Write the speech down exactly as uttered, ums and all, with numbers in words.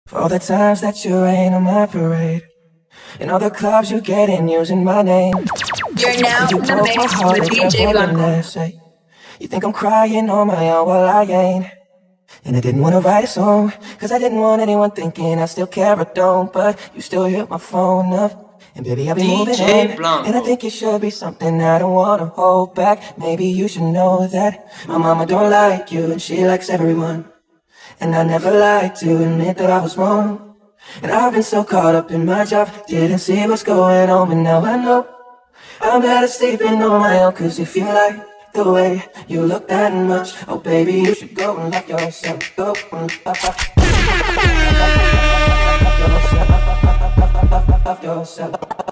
For all the times that you rain on my parade, and all the clubs you get in using my name. You're now you in the mix with D J Blanco. You think I'm crying on my own, well I ain't. And I didn't want to write a song, cause I didn't want anyone thinking I still care or don't. But you still hit my phone up, and baby I'll be moving on. Blanco. And I think it should be something I don't want to hold back. Maybe you should know that my mama don't like you and she likes everyone. And I never liked to admit that I was wrong. And I've been so caught up in my job, didn't see what's going on, but now I know I'm better sleeping on my own. Cause if you like the way you look that much, oh baby, you should go and love yourself. Go and love yourself.